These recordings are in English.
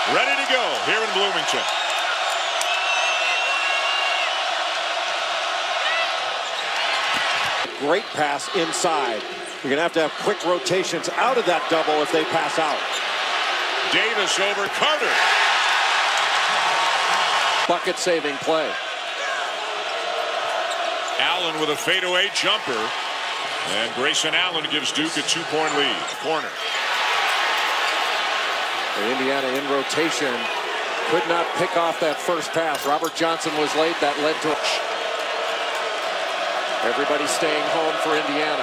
ready to go here in Bloomington. Great pass inside. You're going to have quick rotations out of that double if they pass out. Davis over Carter. Bucket-saving play. Allen with a fadeaway jumper. And Grayson Allen gives Duke a 2-point lead. Corner. Indiana in rotation. Could not pick off that first pass. Robert Johnson was late. That led to... Everybody staying home for Indiana.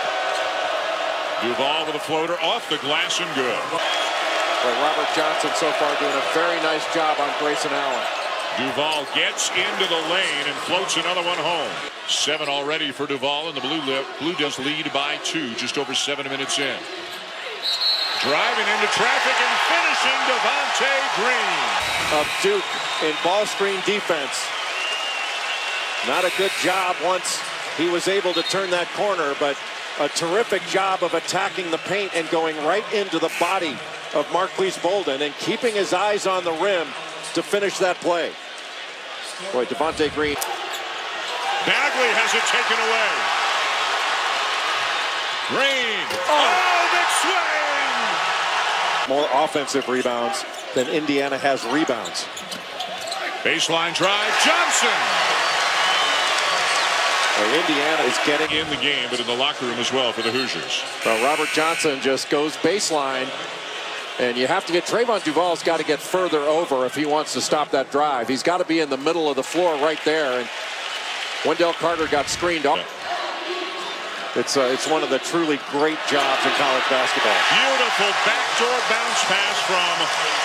Duval with a floater off the glass and good. Well, Robert Johnson so far doing a very nice job on Grayson Allen. Duval gets into the lane and floats another one home. 7 already for Duval, and the Blue Devils lead by 2, just over 7 minutes in. Driving into traffic and finishing Devontae Green. Of Duke in ball screen defense. Not a good job once he was able to turn that corner, but a terrific job of attacking the paint and going right into the body of Marquise Bolden and keeping his eyes on the rim to finish that play. Boy, Devontae Green. Bagley has it taken away. Green. Oh, big swing! More offensive rebounds than Indiana has rebounds. Baseline drive, Johnson. Indiana is getting in the game, but in the locker room as well for the Hoosiers. Well, Robert Johnson just goes baseline, and you have to get Trayvon Duval's got to get further over if he wants to stop that drive. He's got to be in the middle of the floor right there, and Wendell Carter got screened off. It's one of the truly great jobs in college basketball. Beautiful backdoor bounce pass from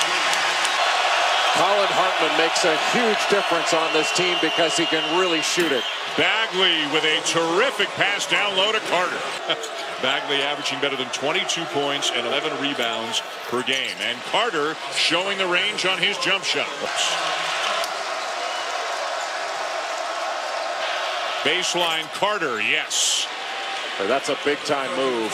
Colin Hartman. Makes a huge difference on this team because he can really shoot it. Bagley with a terrific pass down low to Carter. Bagley averaging better than 22 points and 11 rebounds per game. And Carter showing the range on his jump shot. Baseline Carter, yes. That's a big time move.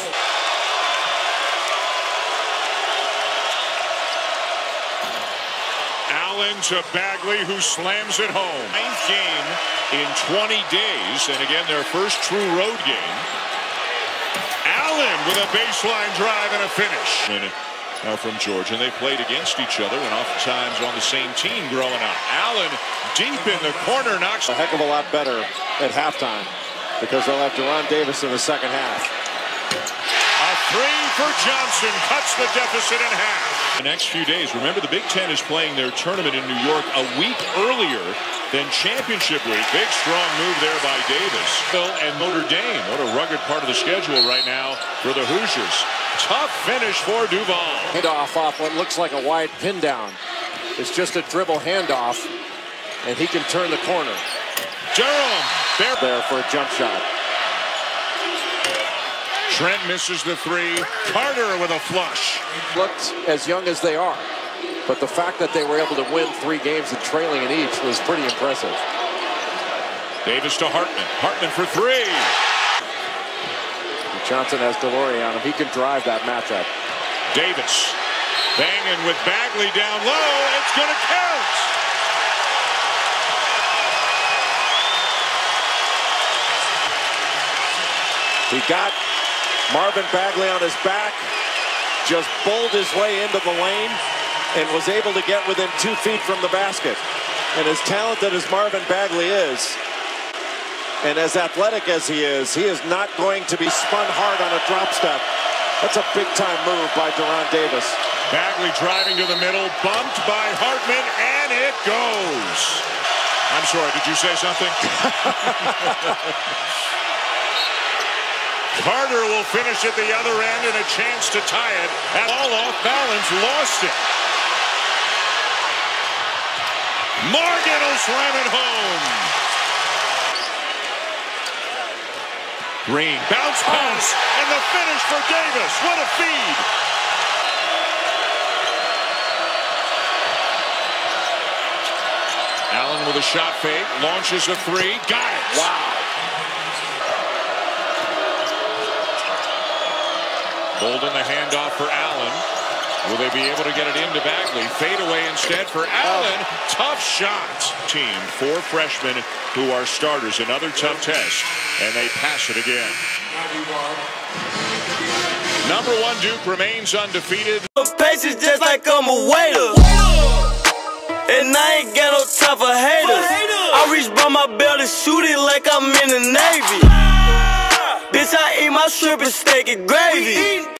Allen to Bagley, who slams it home. 9th game in 20 days, and again their first true road game. Allen with a baseline drive and a finish. Now from Georgia, and they played against each other and oftentimes on the same team growing up. Allen deep in the corner knocks a heck of a lot better at halftime because they'll have Deron Davis in the second half. A 3 for Johnson cuts the deficit in half. The next few days, remember the Big Ten is playing their tournament in New York a week earlier than championship week. Big strong move there by Davis. Phil and Notre Dame. What a rugged part of the schedule right now for the Hoosiers. Tough finish for Duval. Handoff off what looks like a wide pin down. It's just a dribble handoff, and he can turn the corner. Durham there for a jump shot. Trent misses the 3. Carter with a flush. Looked as young as they are, but the fact that they were able to win 3 games and trailing in each was pretty impressive. Davis to Hartman. Hartman for 3. Johnson has Delory on him. He can drive that matchup. Davis banging with Bagley down low. It's going to count. He got Marvin Bagley on his back, just bowled his way into the lane, and was able to get within 2 feet from the basket. And as talented as Marvin Bagley is, and as athletic as he is not going to be spun hard on a drop step. That's a big-time move by Deron Davis. Bagley driving to the middle, bumped by Hartman, and it goes. I'm sorry, did you say something? Carter will finish at the other end and a chance to tie it. And all off balance, lost it. Morgan will slam it home. Green, bounce pass, and the finish for Davis. What a feed. Allen with a shot fake, launches a 3, got it. Wow. Bolden the handoff for Allen. Will they be able to get it into Bagley? Fade away instead for Allen. Tough shots. Team, 4 freshmen who are starters. Another tough test. And they pass it again. Number 1 Duke remains undefeated. Patience just like I'm a waiter. And I ain't got no time for haters. I reach by my belt and shoot it like I'm in the Navy. Bitch, I eat my shrimp and steak and gravy.